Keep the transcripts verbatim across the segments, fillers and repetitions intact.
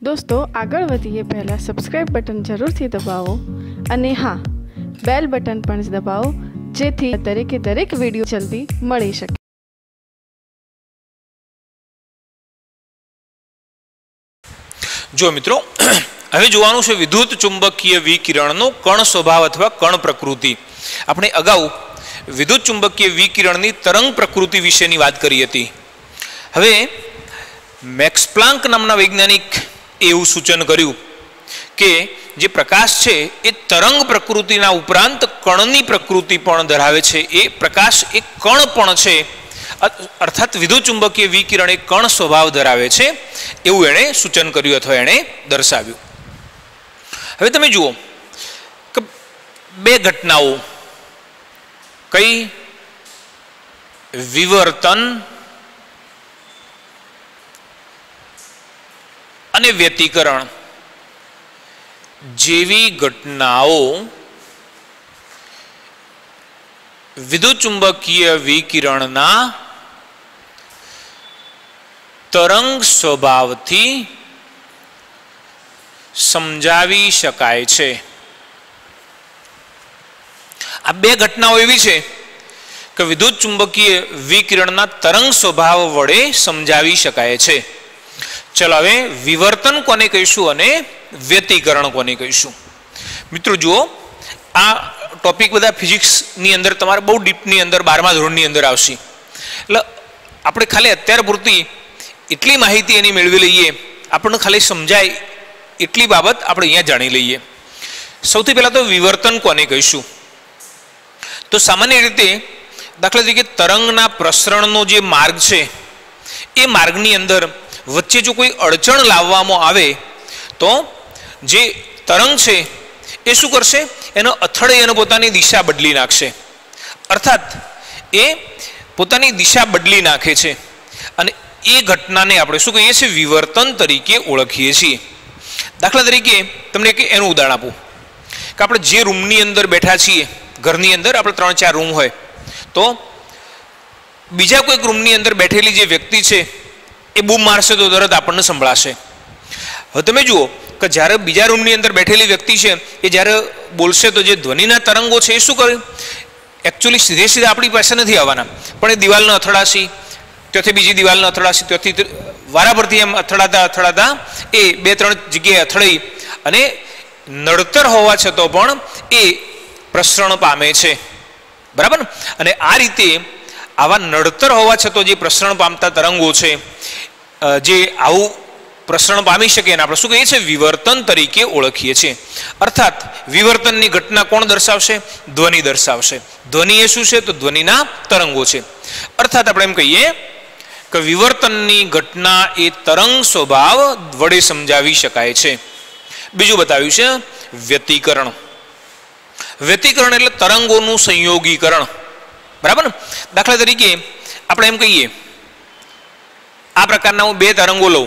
दोस्तों આગળ વધીએ પહેલા સબસ્ક્રાઇબ બટન જરૂરથી દબાવો અને હા બેલ બટન પણ દબાવો જેથી દરેકે દરેક વિડિયો જલ્દી મળી શકે। જો મિત્રો હવે જોવાનું છે વિદ્યુત ચુંબકીય વિકિરણનો કણ સ્વભાવ અથવા કણ પ્રકૃતિ। આપણે અગાઉ વિદ્યુત ચુંબકીય વિકિરણની તરંગ પ્રકૃતિ વિશેની વાત કરી હતી। હવે મેક્સ પ્લાન્ક નામના વૈજ્ઞાનિક એવું સૂચન કર્યું કે જે પ્રકાશ છે એ તરંગ પ્રકૃતિના ઉપરાંત કણની પ્રકૃતિ પણ ધરાવે છે। એ પ્રકાશ એક કણ પણ છે, અર્થાત વિદ્યુત ચુંબકીય વિકિરણ એક કણ સ્વભાવ ધરાવે છે એવું એણે સૂચન કર્યું અથવા એણે દર્શાવ્યું। હવે તમે જુઓ કે બે ઘટનાઓ કઈ વિવર્તન અને વ્યતિકરણ જેવી ઘટનાઓ વિદ્યુત ચુંબકીય વિકિરણના તરંગ સ્વભાવથી સમજાવી શકાય છે। આ બે ઘટનાઓ એવી છે કે વિદ્યુત ચુંબકીય વિકિરણના તરંગ સ્વભાવ વડે સમજાવી શકાય છે। ચલો હવે વિવર્તન કોને કહીશું અને વ્યતિકરણ કોને કહીશું। મિત્રો જુઓ આ ટોપિક બધા ફિઝિક્સની અંદર તમારે બહુ ડીપની અંદર બારમા ધોરણની અંદર આવશે, એટલે આપણે ખાલી અત્યાર પૂરતી એટલી માહિતી એની મેળવી લઈએ, આપણને ખાલી સમજાય એટલી બાબત આપણે અહીંયા જાણી લઈએ। સૌથી પહેલાં તો વિવર્તન કોને કહીશું। તો સામાન્ય રીતે દાખલા તરીકે તરંગના પ્રસરણનો જે માર્ગ છે એ માર્ગની અંદર વચ્ચે જો કોઈ અડચણ લાવવામાં આવે તો જે તરંગ છે એ શું કરશે, એનો અથડે એનો પોતાની દિશા બદલી નાખશે, અર્થાત એ પોતાની દિશા બદલી નાખે છે અને એ ઘટનાને આપણે શું કહીએ છીએ, વિવર્તન તરીકે ઓળખીએ છીએ। દાખલા તરીકે તમને એક એનું ઉદાહરણ આપું કે આપણે જે રૂમની અંદર બેઠા છીએ, ઘરની અંદર આપણે ત્રણ ચાર રૂમ હોય તો બીજા કોઈક રૂમની અંદર બેઠેલી જે વ્યક્તિ છે એ બૂમ મારશે તો તરત આપણને સંભળાશે। હવે તમે જુઓ કે જ્યારે બીજા રૂમની અંદર બેઠેલી વ્યક્તિ છે એ જ્યારે બોલશે તો જે ધ્વનિના તરંગો છે એ શું કરે, એકચ્યુઅલી સીધે સીધા આપણી પાસે નથી આવવાના, પણ એ દિવાલને અથડાશી, ત્યાંથી બીજી દિવાલને અથડાશી, ત્યાંથી વારાફરતી એમ અથડાતા અથડાતા એ બે ત્રણ જગ્યાએ અથડાઈ અને નડતર હોવા છતાં પણ એ પ્રસરણ પામે છે, બરાબર ને। અને આ રીતે આવા નડતર હોવા છતાં જે પ્રસરણ પામતા તરંગો છે, જે આવું પ્રસરણ પામી શકે એને આપણે શું કહીએ છીએ, વિવર્તન તરીકે ઓળખીએ છીએ। અર્થાત વિવર્તનની ઘટના કોણ દર્શાવશે, ધ્વનિ દર્શાવશે। ધ્વનિ એ શું છે, તો ધ્વનિના તરંગો છે। અર્થાત આપણે એમ કહીએ કે વિવર્તનની ઘટના એ તરંગ સ્વભાવ વડે સમજાવી શકાય છે। બીજું બતાવ્યું છે વ્યતિકરણ। વ્યતિકરણ એટલે તરંગોનું સંયોગીકરણ, બરાબર ને। દાખલા તરીકે આપણે એમ કહીએ આ પ્રકારના હું બે તરંગો લઉં,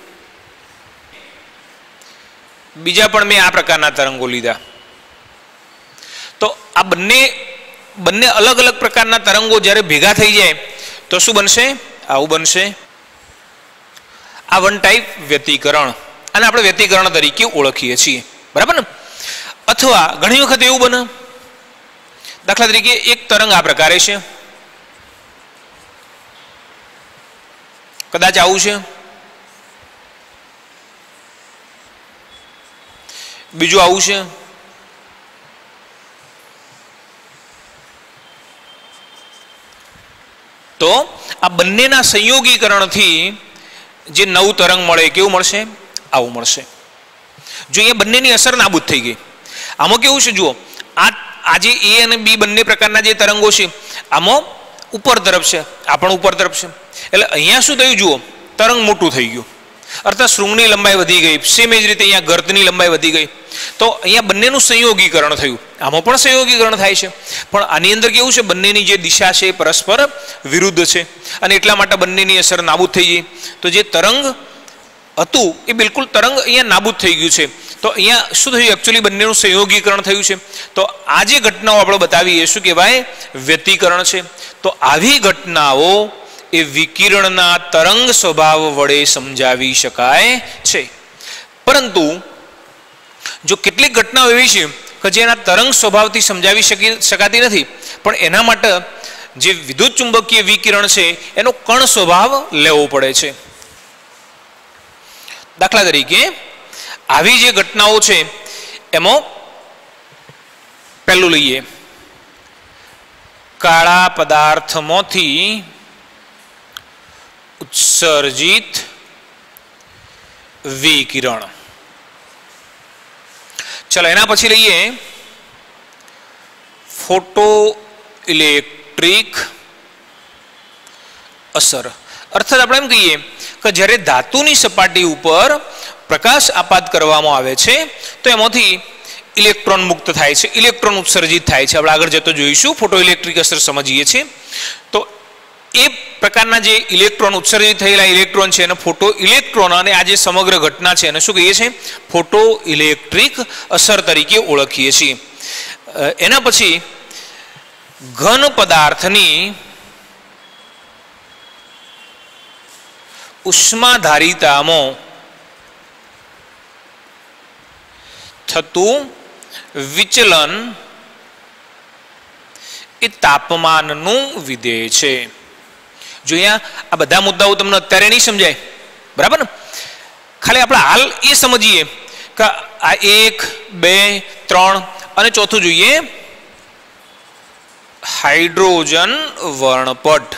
બીજા પણ મેં આ પ્રકારના તરંગો લીધા, તો આ બંને બંને અલગ અલગ પ્રકારના તરંગો જ્યારે ભેગા થઈ જાય તો શું બનશે, આવું બનશે। આ વન ટાઈપ વ્યતિકરણ, અને આપણે વ્યતિકરણ તરીકે ઓળખીએ છીએ, બરાબર ને। અથવા ઘણી વખત એવું બને, દાખલા તરીકે એક તરંગ આ પ્રકારે છે, કદાચ આવું છે, બીજું આવું છે, તો આ બંનેના સંયોગીકરણથી જે નવું તરંગ મળે કેવું મળશે, આવું મળશે। જો અહીંયા બંનેની અસર નાબૂદ થઈ ગઈ। આમાં કેવું છે, જુઓ આ આજે એ અને બી બંને પ્રકારના જે તરંગો છે આમાં ઉપર તરફ છે, આ પણ ઉપર તરફ છે, એટલે અહીંયા શું થયું, જુઓ તરંગ મોટું થઈ ગયું, અર્થાત શૃંગની લંબાઈ વધી ગઈ। સેમ એ જ રીતે અહીંયા ગર્તની લંબાઈ વધી ગઈ, તો અહીંયા બંનેનું સંયોગીકરણ થયું। આમાં પણ સંયોગીકરણ થાય છે, પણ આની અંદર કેવું છે, બંનેની જે દિશા છે પરસ્પર વિરુદ્ધ છે અને એટલા માટે બંનેની અસર નાબૂદ થઈ ગઈ। તો જે તરંગ હતું એ બિલકુલ તરંગ અહીંયા નાબૂદ થઈ ગયું છે, તો અહીંયા શું થયું, એકચ્યુઅલી બંનેનું સંયોગીકરણ થયું છે। તો આ જે ઘટનાઓ આપણે બતાવી એ શું કહેવાય, વ્યતિકરણ છે। તો આવી ઘટનાઓ એ વિકિરણના તરંગ સ્વભાવ વડે સમજાવી શકાય છે। પરંતુ જો કેટલીક ઘટનાઓ એવી છે કે જે એના તરંગ સ્વભાવથી સમજાવી શકી શકાતી નથી, પણ એના માટે જે વિદ્યુત ચુંબકીય વિકિરણ છે એનો કણ સ્વભાવ લેવો પડે છે. દાખલા તરીકે આવી જે ઘટનાઓ છે એમાં પહેલું લઈએ, કાળા પદાર્થમાંથી ઉત્સર્જિત વિકિરણ. ચલો એના પછી લઈએ ફોટો ઇલેક્ટ્રિક અસર. અર્થાત આપણે એમ કહીએ કે જ્યારે ધાતુની સપાટી ઉપર પ્રકાશ આપાત કરવામાં આવે છે તો એમાંથી ઇલેક્ટ્રોન મુક્ત થાય છે, ઇલેક્ટ્રોન ઉત્સર્જિત થાય છે. આપણે આગળ જતો જોઈશું, ફોટો ઇલેક્ટ્રિક અસર સમજીએ છીએ. તો એ પ્રકારના જે ઇલેક્ટ્રોન ઉત્સર્જિત થયેલા ઇલેક્ટ્રોન છે એને ફોટો ઇલેક્ટ્રોન, અને આ જે સમગ્ર ઘટના છે એને શું કહીએ છીએ? ફોટો ઇલેક્ટ્રિક અસર તરીકે ઓળખીએ છીએ. એના પછી ઘન પદાર્થની ઉષ્માધારિતામાં થતું વિચલન એ તાપમાનનું વિધેય છે. જો અહીંયા આ બધા મુદ્દાઓ તમને અત્યારે નહીં સમજાય, બરાબર ને? ખાલી આપણે હાલ એ સમજીએ કે આ એક, બે, ત્રણ અને ચોથું જોઈએ હાઇડ્રોજન વર્ણપટ.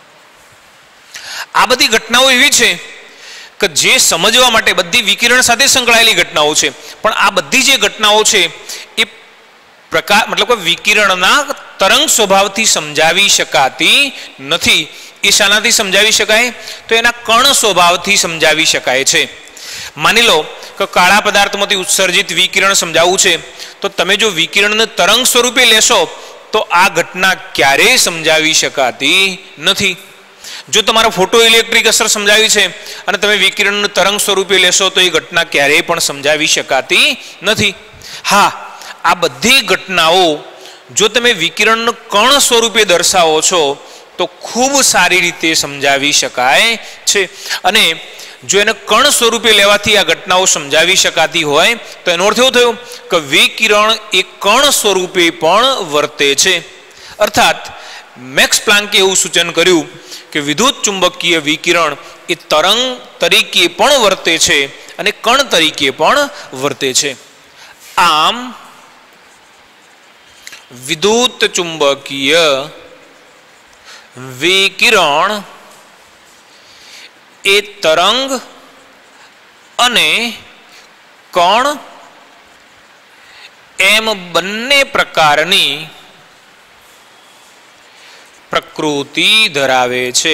આ બધી ઘટનાઓ એવી છે કે જે સમજવા માટે બધી વિકિરણ સાથે સંકળાયેલી ઘટનાઓ છે, પણ આ બધી જે ઘટનાઓ છે એ પ્રકાર મતલબ કે વિકિરણના તરંગ સ્વભાવથી સમજાવી શકાતી નથી. એ શાનાથી સમજાવી શકાય? તો એના કણ સ્વભાવથી સમજાવી શકાય છે. માની લો કે કાળા પદાર્થમાંથી ઉત્સર્જિત વિકિરણ સમજાવવું છે, તો તમે જો વિકિરણને તરંગ સ્વરૂપે લેશો તો આ ઘટના ક્યારેય સમજાવી શકાતી નથી. જો તમારે ફોટો ઇલેક્ટ્રિક અસર સમજાવી છે અને તમે વિકિરણનું તરંગ સ્વરૂપે લેશો તો એ ઘટના ક્યારેય પણ સમજાવી શકાતી નથી. હા, આ બધી ઘટનાઓ જો તમે વિકિરણનું કણ સ્વરૂપે દર્શાવો છો તો ખૂબ સારી રીતે સમજાવી શકાય છે. અને જો એને કણ સ્વરૂપે લેવાથી આ ઘટનાઓ સમજાવી શકાતી હોય તો એનો અર્થ એવો થયો કે વિકિરણ એ કણ સ્વરૂપે પણ વર્તે છે. અર્થાત મેક્સ પ્લાન્કે એવું સૂચન કર્યું કે વિદ્યુત ચુંબકીય વિકિરણ એ તરંગ તરીકે પણ વર્તે છે અને કણ તરીકે પણ વર્તે છે. આમ વિદ્યુત ચુંબકીય વિકિરણ એ તરંગ અને કણ એમ બંને પ્રકારની પ્રકૃતિ ધરાવે છે.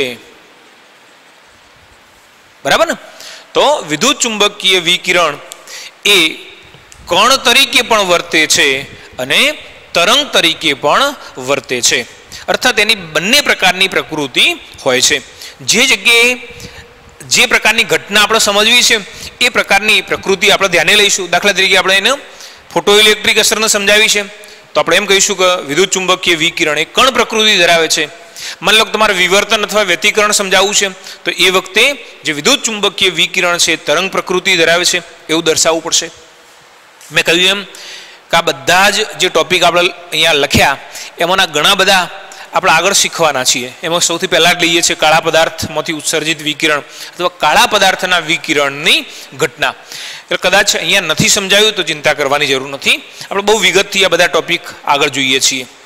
બરાબર ને? તો વિદ્યુત ચુંબકીય વિકિરણ એ કણ તરીકે પણ વર્તે છે અને તરંગ તરીકે પણ વર્તે છે. અર્થાત એની બંને પ્રકારની પ્રકૃતિ હોય છે. જે જગ્યાએ જે પ્રકારની ઘટના આપણે સમજવી છે એ પ્રકારની પ્રકૃતિ આપણે ધ્યાને લઈશું. દાખલા તરીકે આપણે એને ફોટો ઇલેક્ટ્રિક અસરને સમજાવી છે તો આપણે એમ કહીશું કે વિદ્યુત ચુંબકીય વિકિરણ એ કણ પ્રકૃતિ ધરાવે છે. માની લો તમારે વિવર્તન અથવા વ્યતિકરણ સમજાવવું છે તો એ વખતે જે વિદ્યુત ચુંબકીય વિકિરણ છે તરંગ પ્રકૃતિ ધરાવે છે એવું દર્શાવવું પડશે. મેં કહ્યું એમ કે આ બધા જ જે ટોપિક આપણે અહીંયા લખ્યા એમાંના ઘણા બધા આપણે આગળ શીખવાના છીએ. એમાં સૌથી પહેલાં જ લઈએ છીએ કાળા પદાર્થમાંથી ઉત્સર્જિત વિકિરણ અથવા કાળા પદાર્થના વિકિરણની ઘટના. એટલે કદાચ અહીંયા નથી સમજાયું તો ચિંતા કરવાની જરૂર નથી. આપણે બહુ વિગતથી આ બધા ટોપિક આગળ જોઈએ છીએ.